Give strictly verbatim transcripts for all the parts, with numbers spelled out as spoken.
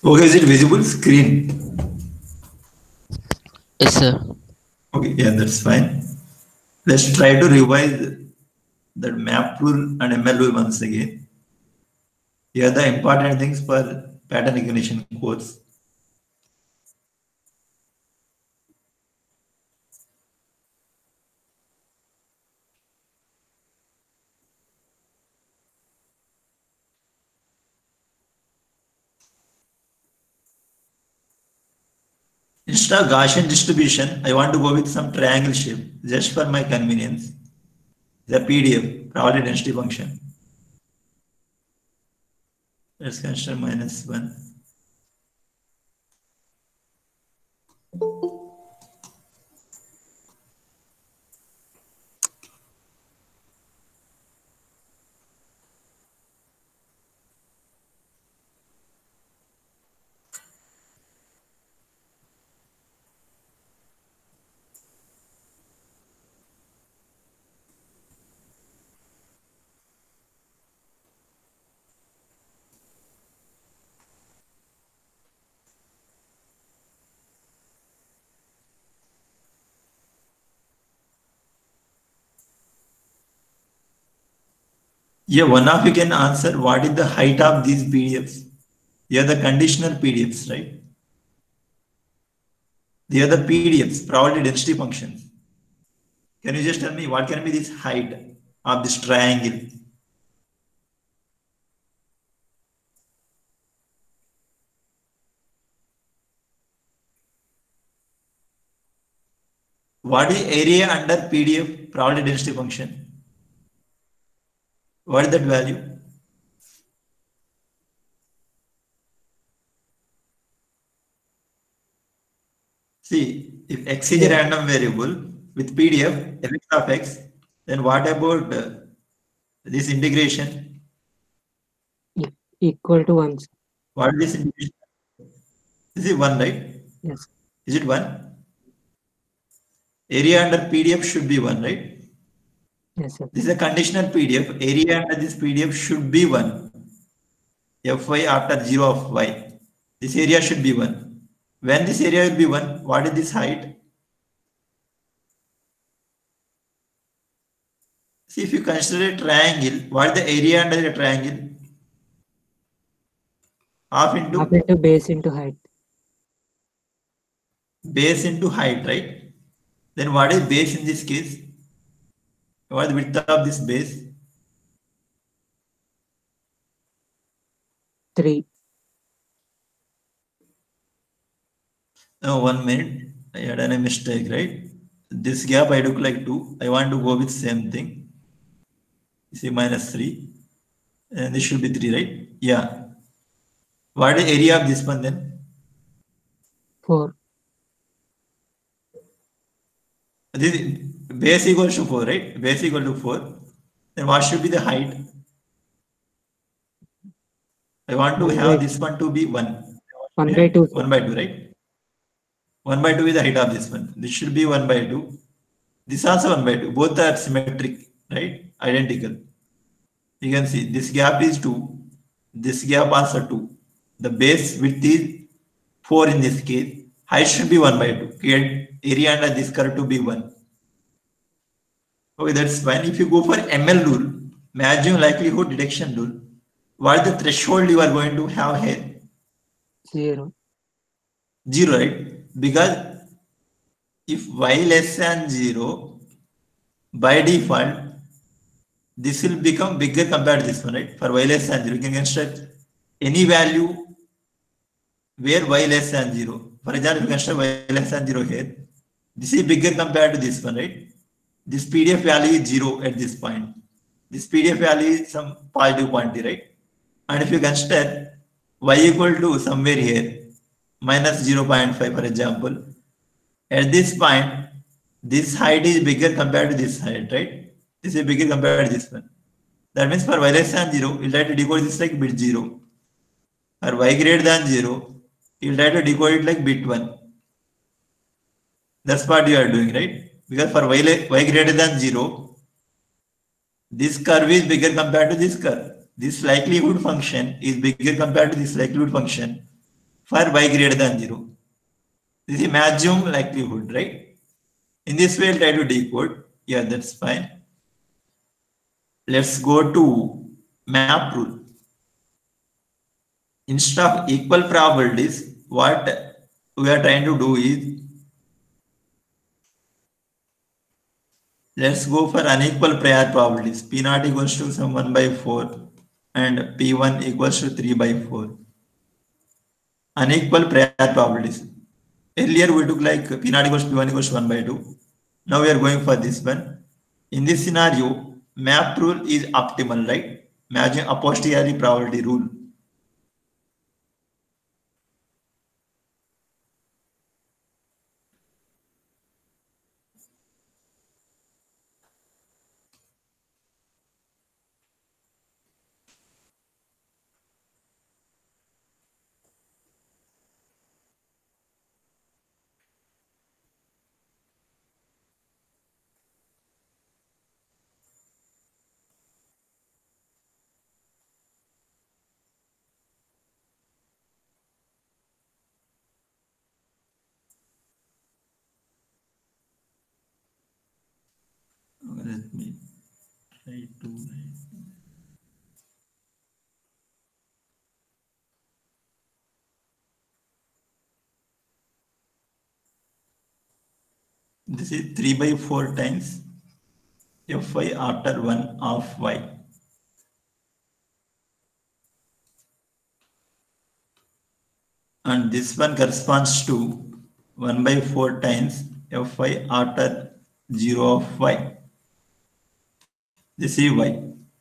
Okay, is it visible screen? Yes, sir. Okay, yeah, that's fine. Let's try to revise that map rule and M L rule once again. Here are the important things for pattern recognition course. Instead of Gaussian distribution, I want to go with some triangle shape just for my convenience. The P D F, probability density function. Let's consider minus one. Yeah, one of you can answer what is the height of these P D Fs. They are the conditional P D Fs, right? They are the P D Fs, probability density functions. Can you just tell me what can be this height of this triangle? What is area under P D F probability density function? What is that value? See, if x is a random variable with P D F, fx of x, then what about uh, this integration? Equal to one. What is this integration? This is one, right? Yes. Is it one? Area under P D F should be one, right? Yes, sir. This is a conditional P D F. Area under this P D F should be one. Fy after zero of y. This area should be one. When this area will be one, what is this height? See, if you consider a triangle, what is the area under a triangle? Half into? Half into base into height. Base into height, right? Then what is base in this case? What is the width of this base? Three. No, one minute. I had done a mistake, right? This gap I took like two. I want to go with same thing. You see minus three. And this should be three, right? Yeah. What is area of this one then? Four. This base equals to four, right? Base equal to four. Then what should be the height? I want to One have by- this one to be one. One by two. One by two, right? One by two is the height of this one. This should be one by two. This also one by two. Both are symmetric, right? Identical. You can see this gap is two. This gap also two. The base width is four in this case. Height should be one by two. Get area under this curve to be one. Okay, that's fine. If you go for M L rule, maximum likelihood detection rule, what is the threshold you are going to have here? Zero. Zero, right? Because if y less than zero, by default, this will become bigger compared to this one, right? For y less than zero, you can construct any value where y less than zero. For example, if you construct y less than zero here, this is bigger compared to this one, right? This P D F value is zero at this point. This P D F value is some positive quantity, right? And if you consider y equal to somewhere here, minus zero point five, for example, at this point, this height is bigger compared to this height, right? This is bigger compared to this one. That means for y less than zero, you'll try to decode this like bit zero. For y greater than zero, you'll try to decode it like bit one. That's what you are doing, right? Because for y, y greater than zero, this curve is bigger compared to this curve. This likelihood function is bigger compared to this likelihood function. for y greater than zero. This is maximum likelihood, right? In this way, I'll try to decode. Yeah, that's fine. Let's go to map rule. Instead of equal probabilities, what we are trying to do is, let's go for unequal prior probabilities. P naught equals to some one by four and P one equals to three by four. Unequal prior probabilities. Earlier we took like P naught equals to P one equals to one by two. Now we are going for this one. In this scenario, map rule is optimal, right? Imagine a posteriori probability rule. Let me try to. This is three by four times Fy after one of y. And this one corresponds to one by four times Fy after zero of y. This is y.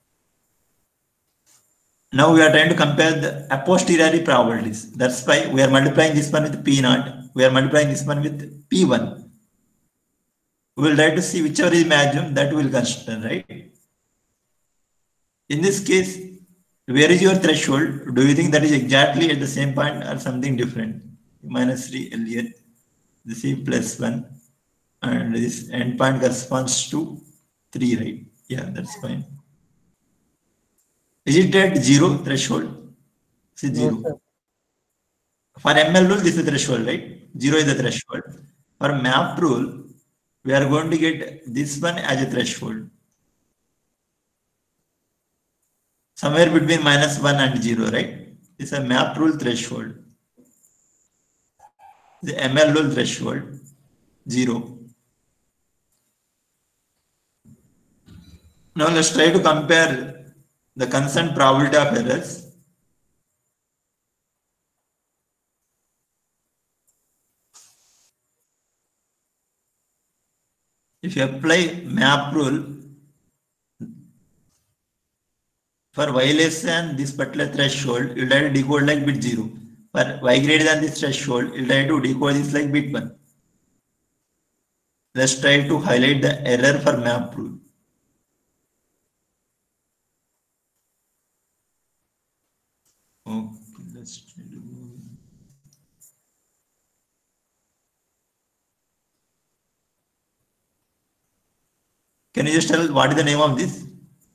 Now we are trying to compare the a posteriori probabilities. That's why we are multiplying this one with P naught. We are multiplying this one with P one. We will try to see whichever is maximum that we will consider, right? In this case, where is your threshold? Do you think that is exactly at the same point or something different? Minus three earlier, this is plus one, and this endpoint corresponds to three, right? Yeah, that's fine. Is it at zero threshold? This is zero. No, For M L rule, this is the threshold, right? Zero is the threshold. For map rule, we are going to get this one as a threshold. Somewhere between minus one and zero, right? It's a map rule threshold. The M L rule threshold, zero. Now let's try to compare the concerned probability of errors. If you apply map rule for y less than this particular threshold, you'll try to decode like bit zero. For y greater than this threshold, you'll try to decode this like bit one. Let's try to highlight the error for map rule. Okay, let's try to. Can you just tell what is the name of this?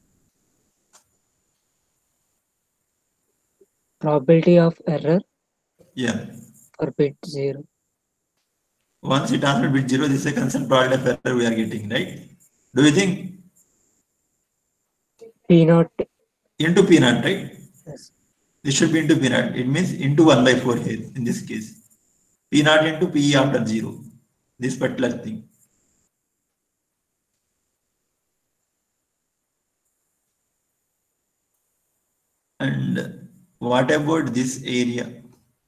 probability of error Yeah. for bit zero. Once you transmit bit zero, this is a concerned probability of error we are getting, right? Do you think P naught. into P naught, right? Yes. This should be into P naught. It means into one by four here in this case. P naught into P after zero. This particular thing. And what about this area?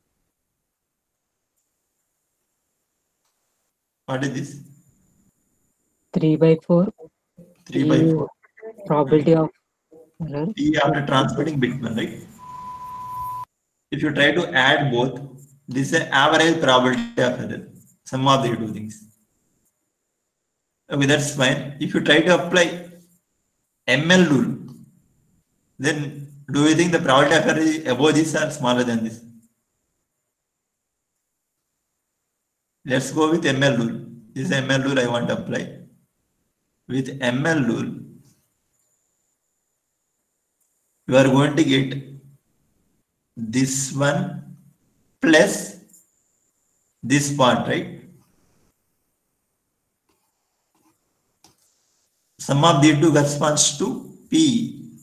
What is this? three by four. three by P four. probability of error. P after transmitting bit one, right? If you try to add both, this is the average probability of error. Sum of the two things. Okay, that's fine. If you try to apply M L rule, then do you think the probability of error is above this or smaller than this? Let's go with M L rule. This is M L rule I want to apply. With M L rule, you are going to get this one plus this part, right? Sum of these two corresponds to P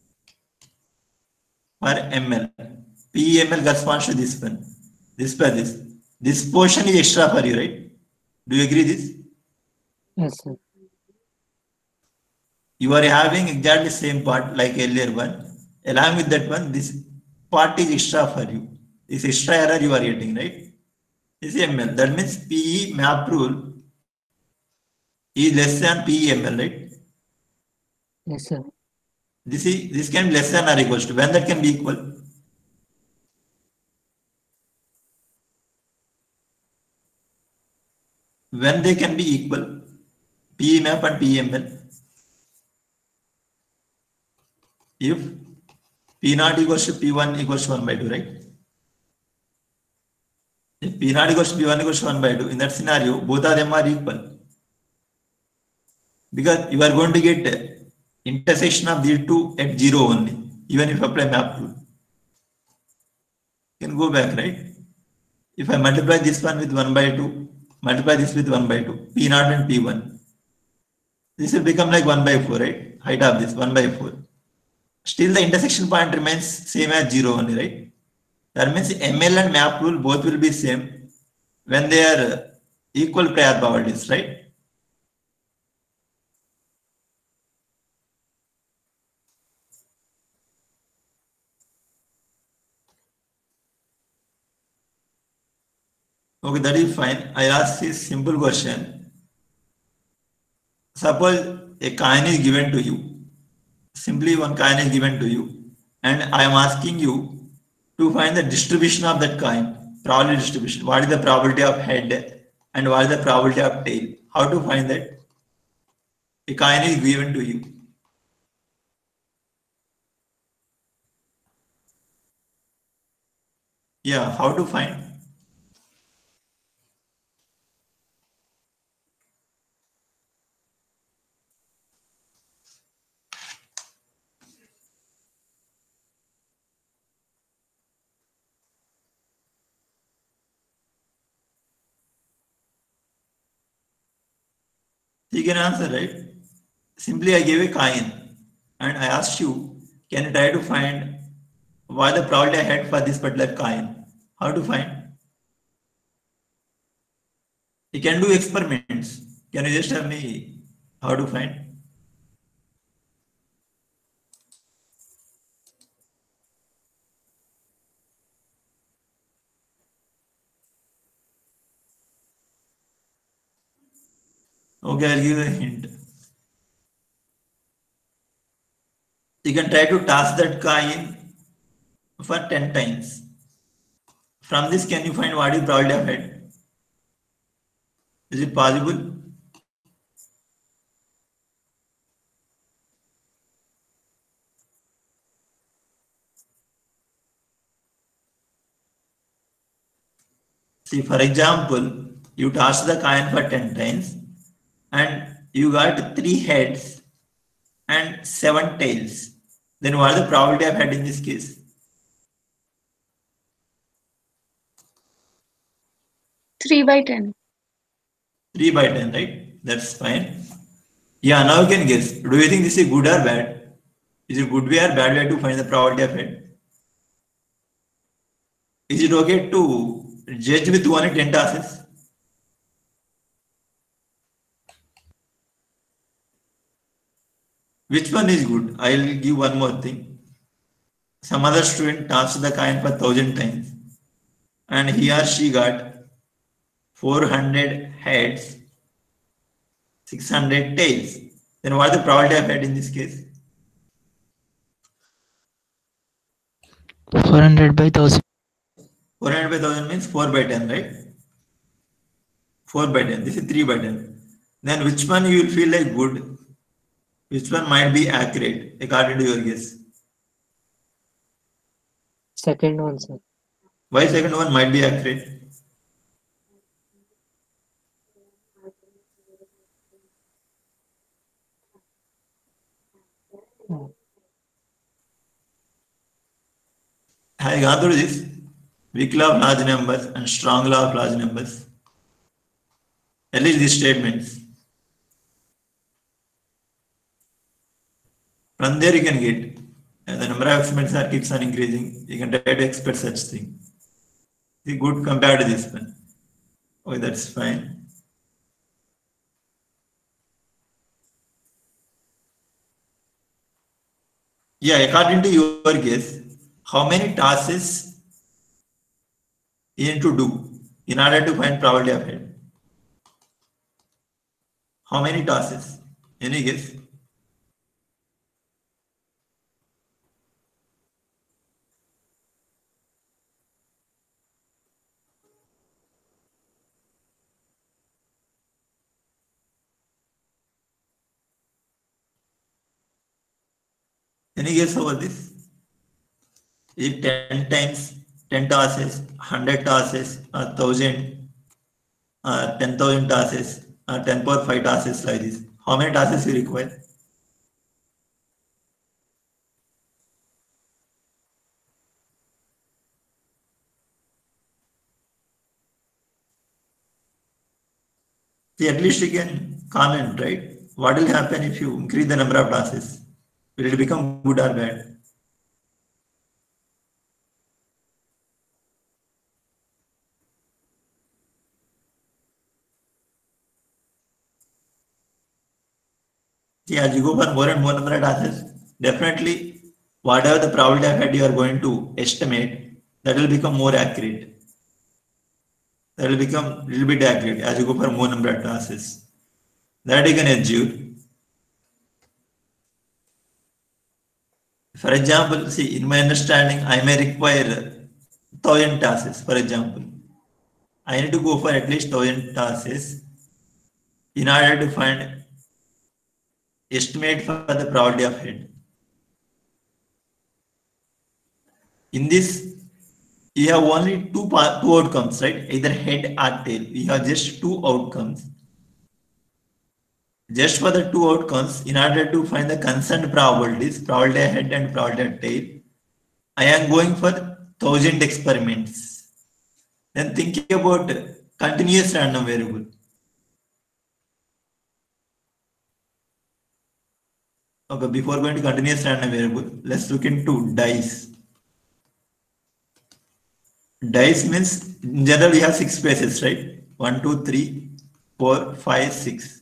per ml. P ml corresponds to this one. This per this. This portion is extra for you, right? Do you agree this? Yes, sir. You are having exactly same part like earlier one. Along with that one, this part is extra for you. This extra error you are getting, right? This is ml. That means P E map rule is less than P E ml, right? Yes, sir. This is this can be less than or equals to. When that can be equal? When they can be equal, P E map and P E ml. If P naught equals to P one equals to one by two, right? If P naught equals to P one equals to one by two, in that scenario, both of them are equal. Because you are going to get intersection of these two at zero only, even if you apply map rule. You can go back, right? If I multiply this one with one by two, multiply this with one by two, P naught and P one, this will become like one by four, right? Height of this, one by four. Still the intersection point remains same as zero only, right? That means M L and map rule both will be same when they are equal prior probabilities, right? Okay, that is fine. I ask this simple question. Suppose a coin is given to you. Simply one coin is given to you, and I am asking you to find the distribution of that coin, probability distribution. What is the probability of head and what is the probability of tail? How to find that? A coin is given to you. Yeah, how to find? You can answer, right? Simply I gave a coin and I asked you, can you try to find what the probability I had for this particular coin? How to find? You can do experiments. Can you just tell me how to find? Okay, I'll give you a hint. You can try to toss that coin for ten times. From this, can you find what is probability of head? Is it possible? See, for example, you toss the coin for ten times and you got three heads and seven tails. Then what is the probability of head in this case? three by ten. three by ten, right? That's fine. Yeah, now you can guess. Do you think this is good or bad? Is it good way or bad way to find the probability of head? Is it okay to judge with only ten tosses? Which one is good? I'll give one more thing. Some other student tossed the coin for thousand times and he or she got four hundred heads, six hundred tails. Then what is the probability of head in this case? four hundred by one thousand. four hundred by one thousand means four by ten, right? four by ten. This is three by ten. Then which one you will feel like good? Which one might be accurate according to your guess? Second one, sir. Why second one might be accurate? Hmm. Have you gone through this? weak law of large numbers and strong law of large numbers. At least these statements. From there you can get uh, the number of experiments are keeps on increasing. You can try to expect such thing. It's good compared to this one. Oh, that's fine. Yeah, according to your guess, how many tasks you need to do in order to find probability of head? How many tasks? Any guess? Any guess over this? Is it ten times, ten tasks, one hundred tasks, or one thousand, or ten thousand tasks, or ten power five tasks like this? How many tasks you require? See, at least you can comment, right? What will happen if you increase the number of tasks? Will it become good or bad? See, as you go for more and more number of tasks, definitely whatever the probability of head you are going to estimate, that will become more accurate. That will become a little bit accurate as you go for more number of tasks. That you can achieve. For example, see, in my understanding, I may require thousand tasks, for example. I need to go for at least thousand tasks in order to find estimate for the probability of head. In this, you have only two part, two outcomes, right? Either head or tail. You have just two outcomes. Just for the two outcomes, in order to find the concerned probabilities, probability of head and probability of tail, I am going for thousand experiments. Then think about continuous random variable. Okay, before going to continuous random variable, let's look into dice. Dice means in general we have six spaces, right? One, two, three, four, five, six.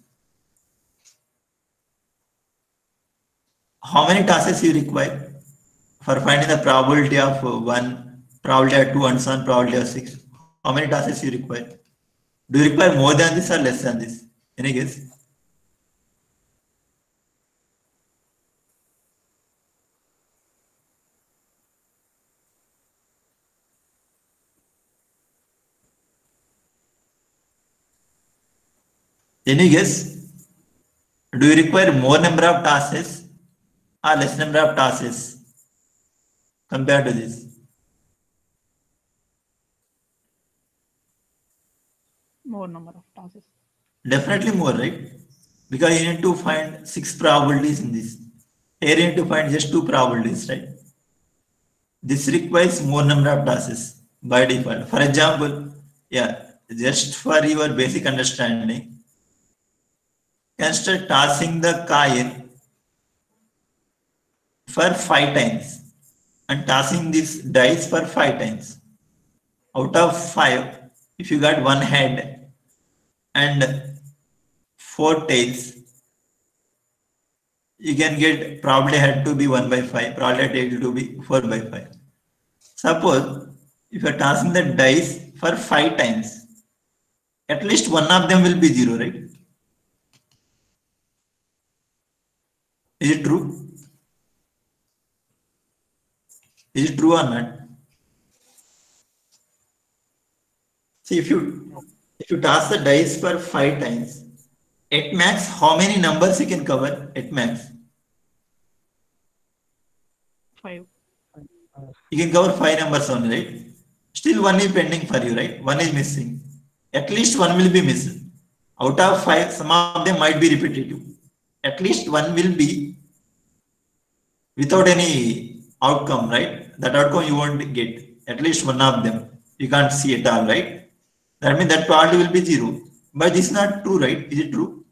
How many tasks you require for finding the probability of one, probability of two, and so on, probability of six? How many tasks you require? Do you require more than this or less than this? Any guess? Any guess? Do you require more number of tasks or less number of tasks compared to this? More number of tasks. Definitely more, right? Because you need to find six probabilities in this. Here you need to find just two probabilities, right? This requires more number of tasks by default. For example, yeah, just for your basic understanding, consider tossing the coin for five times and tossing this dice for five times. Out of five, if you got one head and four tails, you can get probably head to be one by five, probably tail to be four by five. Suppose if you are tossing the dice for five times, at least one of them will be zero, right? Is it true? Is it true or not? See, if you if you toss the dice for five times, at max, how many numbers you can cover at max? Five. You can cover five numbers only, right? Still one is pending for you, right? One is missing. At least one will be missing. Out of five, some of them might be repetitive. At least one will be without any outcome, right? That outcome you won't get. At least one of them. You can't see at all, right? That means that probability will be zero. But this is not true, right? Is it true?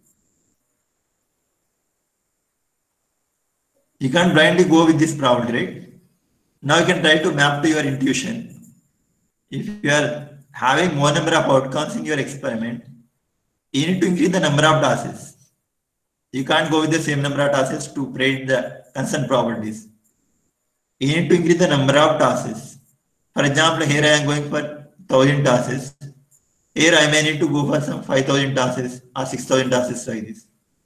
You can't blindly go with this probability, right? Now you can try to map to your intuition. If you are having more number of outcomes in your experiment, you need to increase the number of tosses. You can't go with the same number of tosses to predict the concerned probabilities. You need to increase the number of tosses. For example, here I am going for one thousand tosses. Here I may need to go for some five thousand tosses or six thousand tosses like this.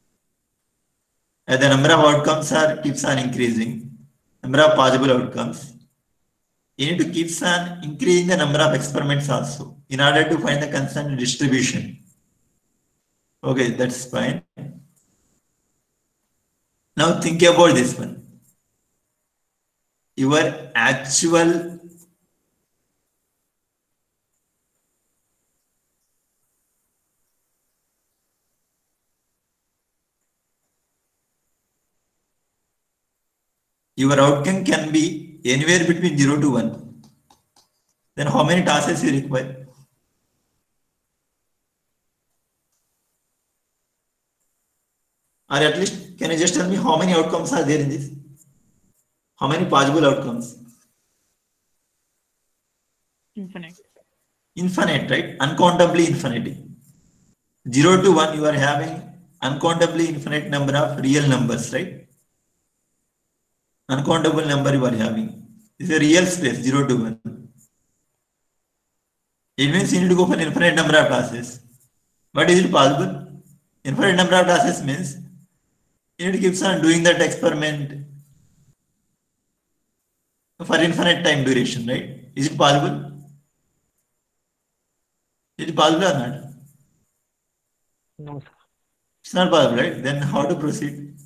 As the number of outcomes are keeps on increasing, number of possible outcomes, you need to keep on increasing the number of experiments also in order to find the concerned distribution. Okay, that's fine. Now think about this one. Your actual your outcome can be anywhere between zero to one. Then how many tosses you require? Or at least, can you just tell me how many outcomes are there in this? How many possible outcomes? Infinite. Infinite, right? Uncountably infinite. zero to one, you are having uncountably infinite number of real numbers, right? Uncountable number you are having. It's a real space, zero to one. It means you need to go for infinite number of tosses. But is it possible? Infinite number of tosses means you need to keep on doing that experiment for infinite time duration, right? Is it possible? Is it possible or not? No, sir. It's not possible, right? Then how to proceed?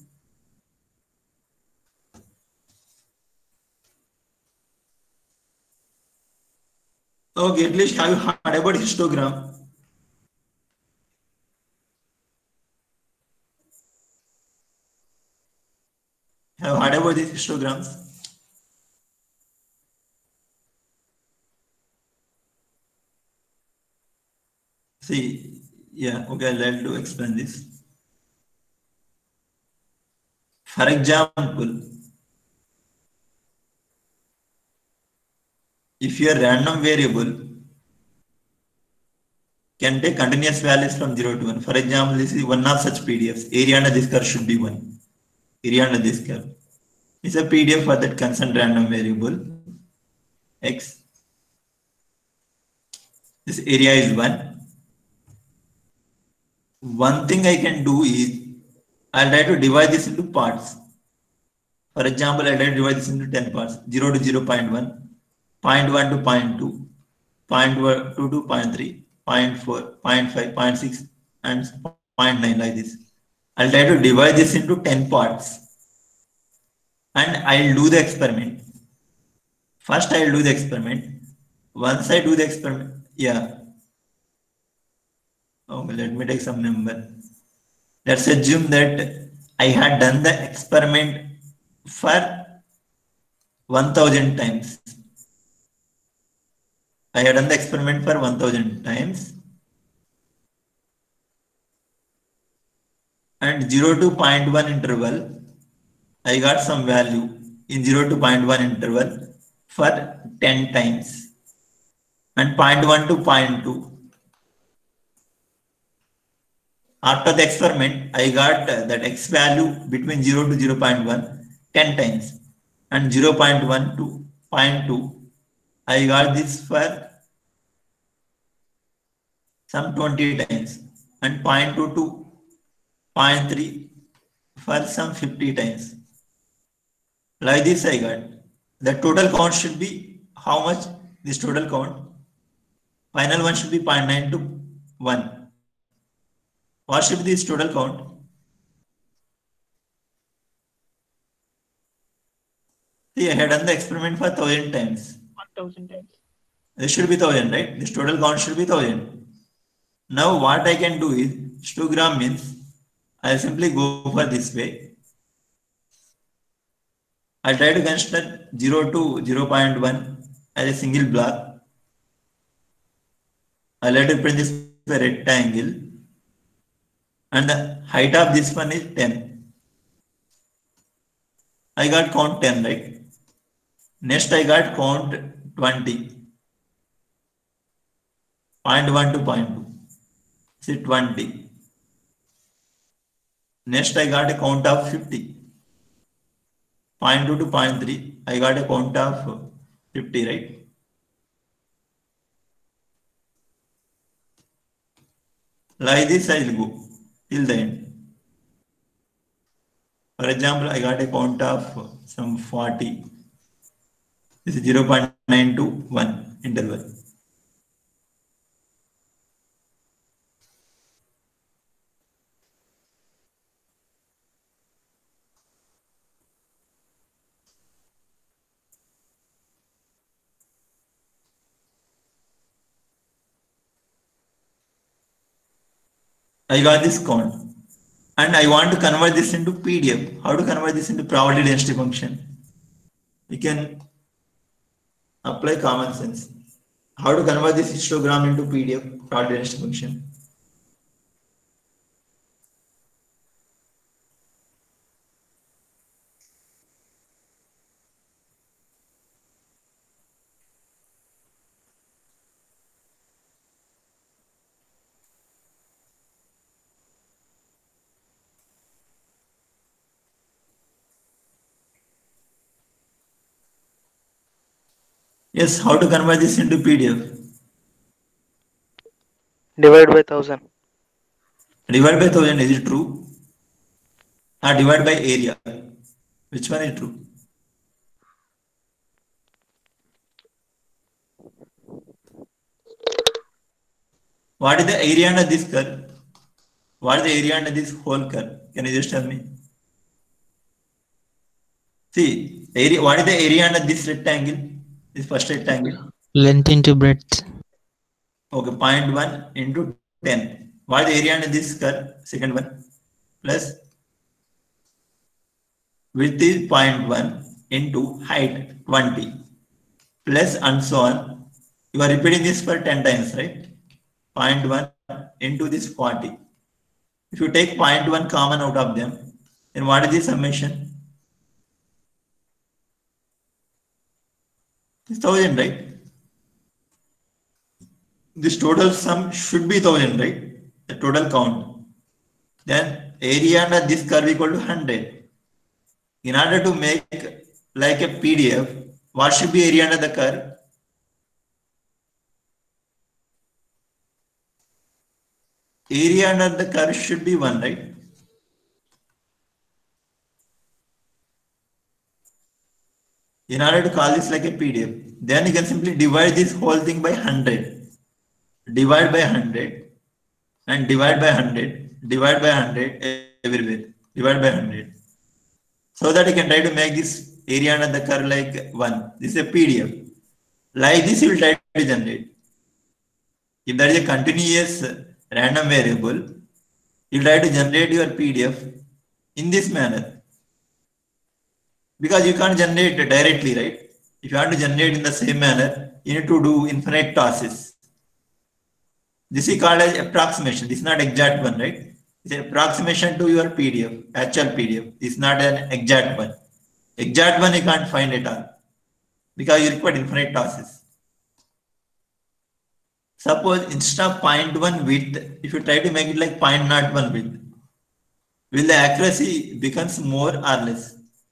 Okay, at least have you heard about histogram? Have you heard about these histograms? See, yeah, okay, I'll like to explain this. For example, if your random variable can take continuous values from zero to one. For example, this is one of such P D Fs. Area under this curve should be one. Area under this curve. It's a P D F for that concerned random variable x. This area is one. One thing I can do is I'll try to divide this into parts. For example, I'll try to divide this into ten parts. zero to zero point one, zero point one to zero point two, zero point two to zero point three, zero point four, zero point five, zero point six, and zero point nine like this. I'll try to divide this into ten parts. And I'll do the experiment. First, I'll do the experiment. Once I do the experiment, yeah. Okay, let me take some number. Let's assume that I had done the experiment for one thousand times. I had done the experiment for one thousand times. And zero to zero point one interval, I got some value in zero to zero point one interval for ten times. And zero point one to zero point two. After the experiment, I got uh, that x value between zero to zero point one ten times. And zero point one to zero point two, I got this for some twenty times. And zero point two to zero point three for some fifty times. Like this I got. The total count should be how much? This total count. Final one should be zero point nine to one. What should be this total count? See, I had done the experiment for one thousand times. one thousand times. This should be one thousand, right? This total count should be one thousand. Now what I can do is, histogram means, I'll simply go for this way. I'll try to consider zero to zero point one as a single block. I let it print this a rectangle, and the height of this one is ten. I got count ten, right? Next, I got count twenty. Point one to point two. See twenty. Next, I got a count of fifty. Point two to point three. I got a count of fifty, right? Like this, I will go till the end. For example, I got a count of some forty. This is zero point nine to one interval. I got this count. And I want to convert this into P D F. How to convert this into probability density function? We can apply common sense. How to convert this histogram into P D F, probability density function? Yes, how to convert this into P D F? Divide by thousand. Divide by thousand, is it true? Or divide by area? Which one is true? What is the area under this curve? What is the area under this whole curve? Can you just tell me? See, area. What is the area under this rectangle? This first rectangle. Length into breadth. Okay, zero point one into ten. What is the area under this curve? Second one. Plus width is zero point one into height twenty. Plus and so on. You are repeating this for ten times, right? zero point one into this forty. If you take zero point one common out of them, then what is the summation? It's one thousand, right? This total sum should be one thousand, right? The total count. Then area under this curve equal to one hundred. In order to make like a P D F, what should be area under the curve? Area under the curve should be one, right? In order to call this like a P D F, then you can simply divide this whole thing by one hundred. Divide by one hundred and divide by one hundred, divide by one hundred everywhere, divide by one hundred. So that you can try to make this area under the curve like one. This is a P D F. Like this, you will try to generate. If there is a continuous random variable, you will try to generate your P D F in this manner. Because you can't generate directly, right? If you want to generate in the same manner, you need to do infinite tosses. This is called as approximation. This is not exact one, right? It's an approximation to your P D F, actual P D F. This is not an exact one. Exact one you can't find at all because you require infinite tosses. Suppose instead of zero point one width, if you try to make it like zero point zero one width, will the accuracy becomes more or less?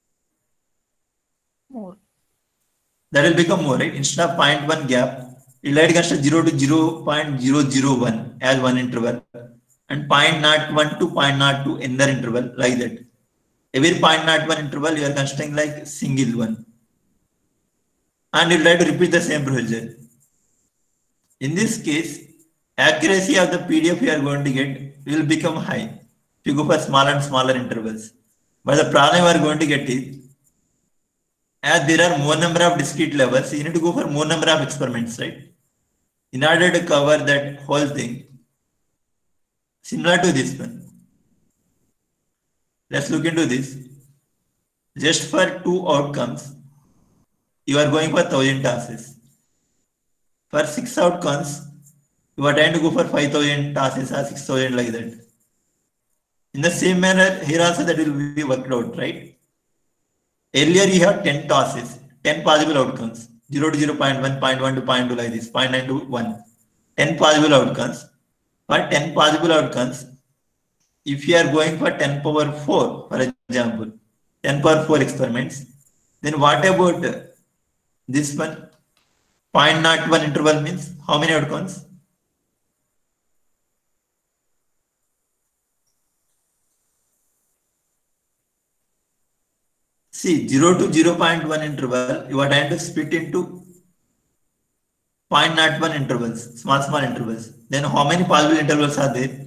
More. That will become more, right? Instead of zero point one gap, you will consider zero to zero point zero zero one as one interval and zero point zero one to zero point zero two another interval like that. Every zero point zero one interval you are considering like single one. And you will try to repeat the same procedure. In this case, accuracy of the P D F you are going to get will become high if you go for smaller and smaller intervals. But the problem you are going to get is, as there are more number of discrete levels, you need to go for more number of experiments, right? In order to cover that whole thing, similar to this one. Let's look into this. Just for two outcomes, you are going for one thousand tosses. For six outcomes, you are trying to go for five thousand tasks or six thousand like that. In the same manner, here also that will be worked out, right? Earlier you have ten tasks, ten possible outcomes, zero to zero point one, zero point one to zero point two like this, zero point nine to one, ten possible outcomes. For ten possible outcomes, if you are going for ten power four, for example, ten power four experiments, then what about this one? zero point zero one interval means how many outcomes? See, zero to zero point one interval, you are trying to split into zero point zero one intervals, small, small intervals. Then how many possible intervals are there?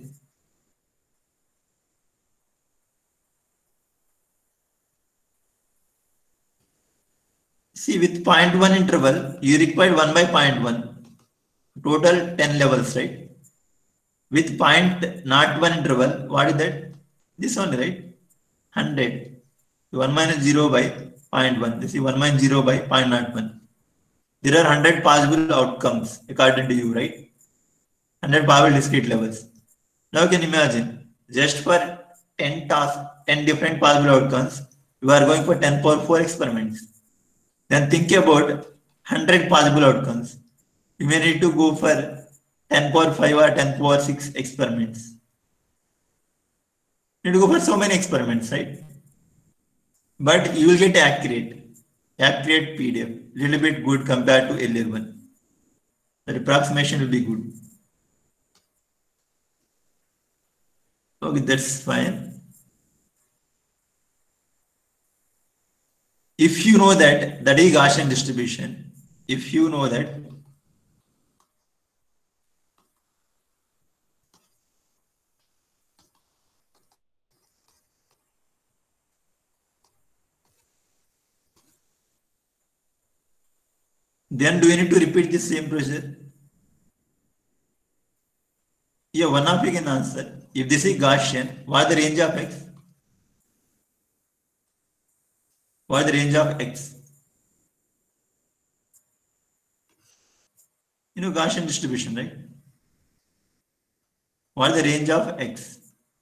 See, with zero point one interval, you require one by zero point one. Total ten levels, right? With zero point zero one interval, what is that? This one, right? one hundred. one minus zero by zero point one. This is one minus zero by zero point zero one. There are one hundred possible outcomes according to you, right? one hundred possible discrete levels. Now you can imagine, just for ten tasks, ten different possible outcomes, you are going for ten power four experiments. Then think about one hundred possible outcomes. You may need to go for ten power five or ten power six experiments. You need to go for so many experiments, right? But you will get accurate, accurate P D F, little bit good compared to earlier one. The approximation will be good. Okay, that's fine. If you know that, that is Gaussian distribution. If you know that, then do you need to repeat the same procedure? Yeah, one of you can answer. If this is Gaussian, what is the range of x? What is the range of x? You know Gaussian distribution, right? What is the range of x?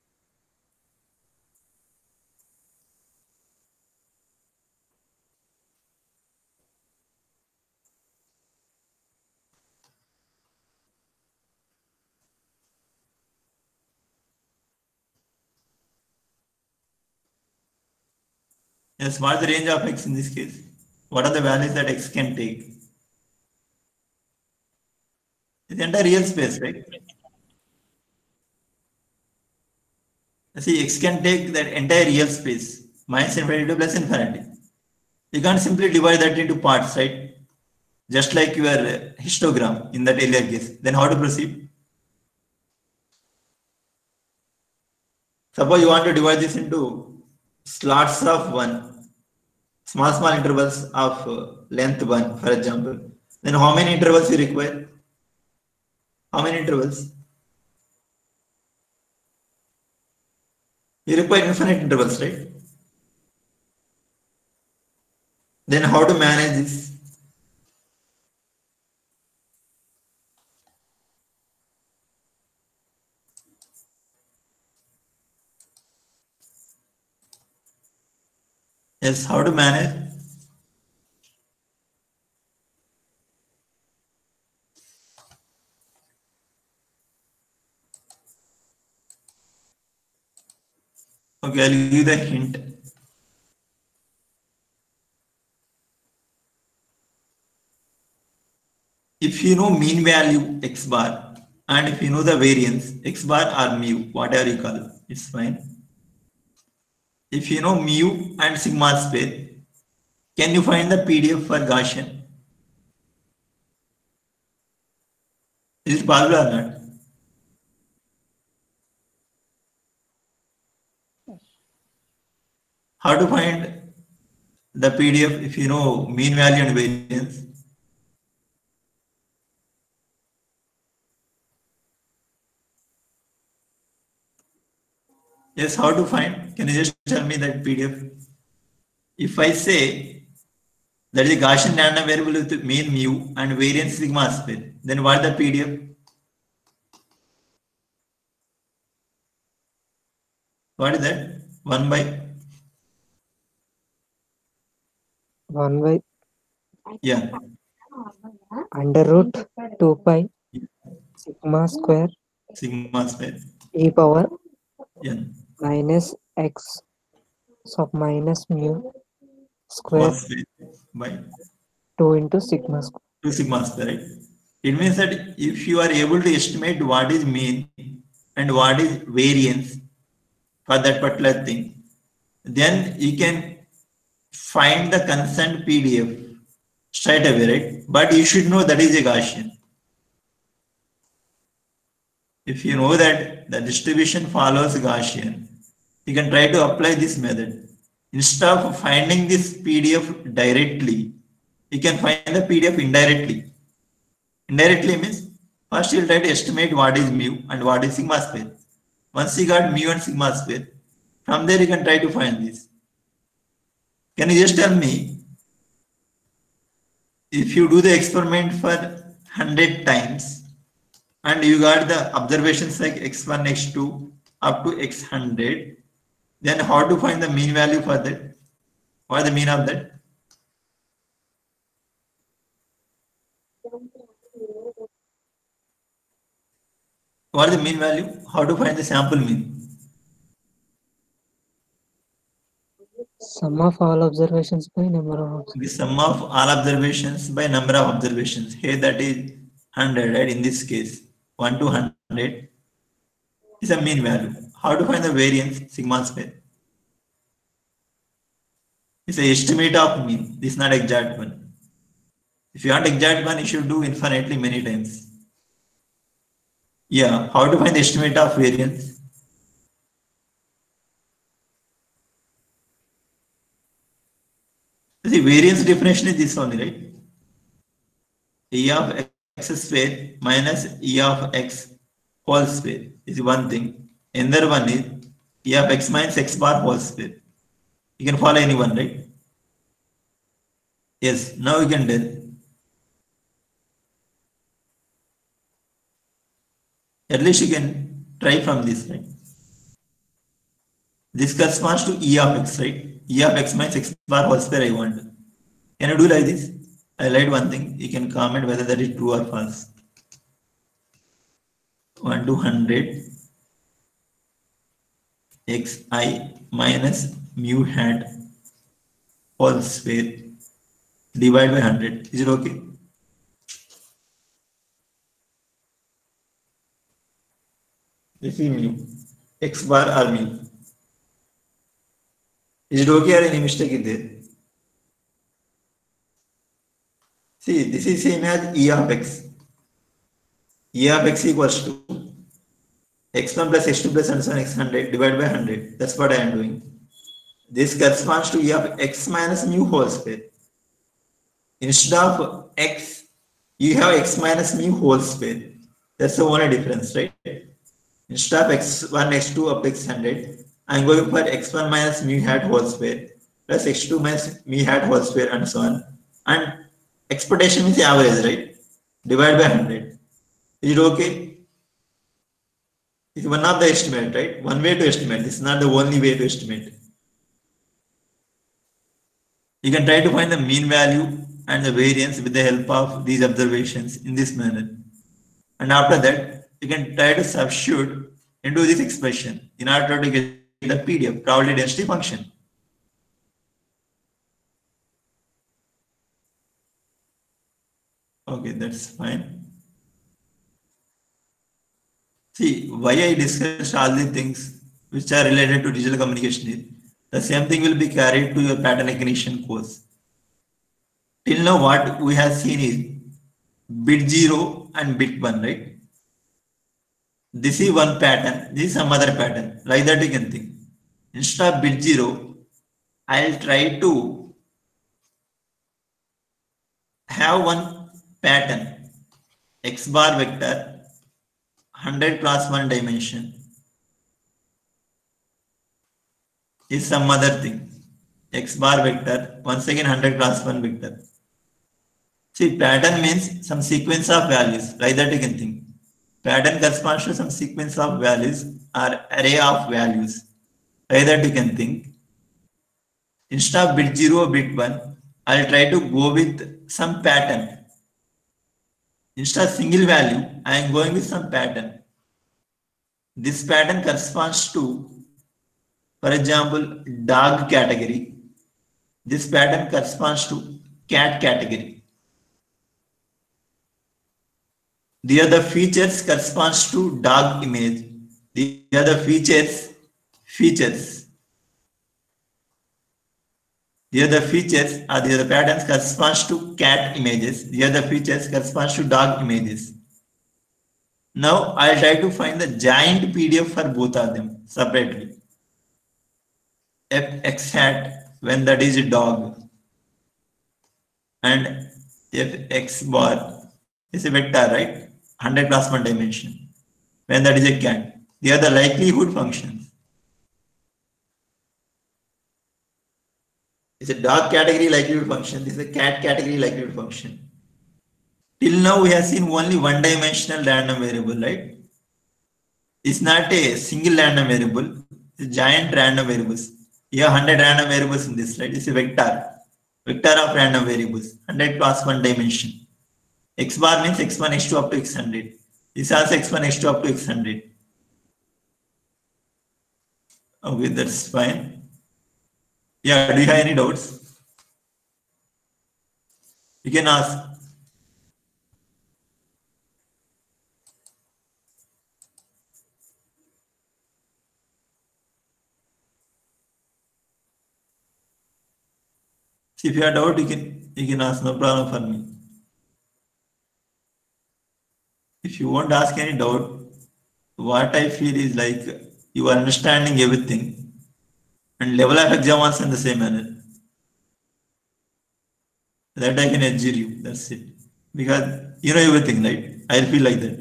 Yes, what is the range of x in this case? What are the values that x can take? It's the entire real space, right? See, x can take that entire real space, minus infinity to plus infinity. You can't simply divide that into parts, right? Just like your histogram in that earlier case. Then how to proceed? Suppose you want to divide this into slots of one, small, small intervals of uh, length one, for example. Then how many intervals you require? How many intervals? You require infinite intervals, right? Then how to manage this? Yes, how to manage? Okay, I'll give you the hint. If you know mean value x bar and if you know the variance x bar or mu, whatever you call it, it's fine. If you know mu and sigma square, can you find the P D F for Gaussian? Is it possible or not? How to find the P D F if you know mean value and variance? Yes, how to find? Can you just tell me that P D F? If I say that is a Gaussian random variable with mean mu and variance sigma square, then what is the P D F? What is that? one by, one by yeah, under root two pi sigma square sigma square, e power n, minus x sub minus mu whole square square by two into sigma square. two sigma square, right? It means that if you are able to estimate what is mean and what is variance for that particular thing, then you can find the concerned P D F straight away, right? But you should know that is a Gaussian. If you know that the distribution follows Gaussian, you can try to apply this method. Instead of finding this P D F directly, you can find the P D F indirectly. Indirectly means first you'll try to estimate what is mu and what is sigma square. Once you got mu and sigma square, from there you can try to find this. Can you just tell me, if you do the experiment for one hundred times and you got the observations like x one, x two up to x one hundred, then how to find the mean value for that? What is the mean of that? What is the mean value? How to find the sample mean? Sum of all observations by number of observations. The sum of all observations by number of observations. Here that is one hundred, right? In this case, one to one hundred is a mean value. How to find the variance? Sigma square. It's an estimate of mean. This is not exact one. If you want exact one, you should do infinitely many times. Yeah, how to find the estimate of variance? The variance definition is this only, right? E of x square minus E of x whole square is one thing. Another one is E of x minus x bar whole square. You can follow anyone, right? Yes, now you can tell. At least you can try from this, right? This corresponds to E of x, right? E of x minus x bar whole square I want. Can you do like this? I write one thing. You can comment whether that is true or false. one to one hundred xi minus mu hat whole square divided by one hundred. Is it okay? This is mu. X bar or mu. Is it okay or any mistake is there? See, this is same as E of x. E of x equals to x one plus x two plus and so on x one hundred divided by one hundred. That's what I am doing. This corresponds to E of x minus mu whole square. Instead of x, you have x minus mu whole square. That's the only difference, right? Instead of x one, x two up to x one hundred, I am going for x one minus mu hat whole square plus x two minus mu hat whole square and so on. And expectation means average, right? Divided by one hundred. Is it okay? It's one of the estimate, right? One way to estimate. This is not the only way to estimate. You can try to find the mean value and the variance with the help of these observations in this manner. And after that, you can try to substitute into this expression in order to get the P D F, probability density function. Okay, that's fine. See, why I discussed all the things which are related to digital communication is the same thing will be carried to your pattern recognition course. Till now, what we have seen is bit zero and bit one, right? This is one pattern, this is some other pattern. Like that you can think. Instead of bit zero, I'll try to have one pattern, x bar vector, one hundred cross one dimension is some other thing. X bar vector, once again one hundred cross one vector. See, pattern means some sequence of values. Like that you can think. Pattern corresponds to some sequence of values or array of values. Like that you can think. Instead of bit zero or bit one, I'll try to go with some pattern. Instead of single value, I am going with some pattern. This pattern corresponds to, for example, dog category. This pattern corresponds to cat category. The other features corresponds to dog image. The other features, features. The other features are the other patterns corresponds to cat images. The other features corresponds to dog images. Now I'll try to find the giant P D F for both of them separately. F x hat when that is a dog, and f x bar is a vector, right? one hundred plus one dimension when that is a cat. They are the likelihood functions. It's a dog category likelihood function. This is a cat category likelihood function. Till now we have seen only one dimensional random variable, right? It's not a single random variable. It's a giant random variables. You have one hundred random variables in this, right? It's a vector. Vector of random variables. one hundred plus one dimension. X bar means x one, x two up to x one hundred. This also x one, x two up to x one hundred. Okay, that's fine. Yeah, do you have any doubts? You can ask. See, if you have doubt, you can you can ask, no problem for me. If you won't ask any doubt, what I feel is like you are understanding everything, and level of exam also in the same manner. That I can assure you. That's it. Because you know everything, right? I feel like that.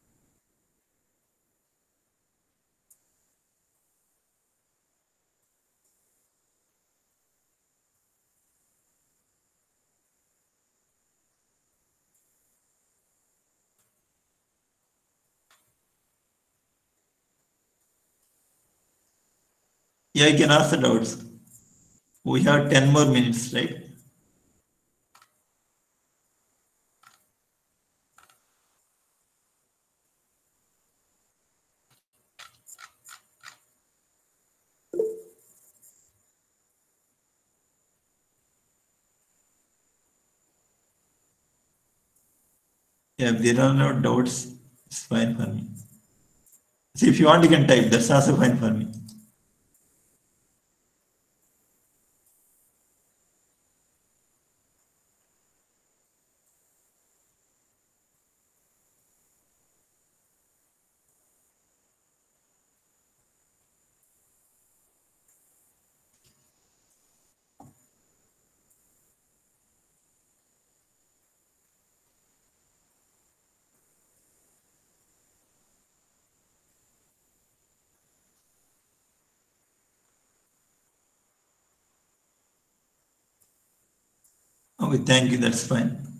Yeah, you can ask the doubts. We have ten more minutes, right? Yeah, if there are no doubts, it's fine for me. See, if you want, you can type. That's also fine for me. Okay, thank you. That's fine.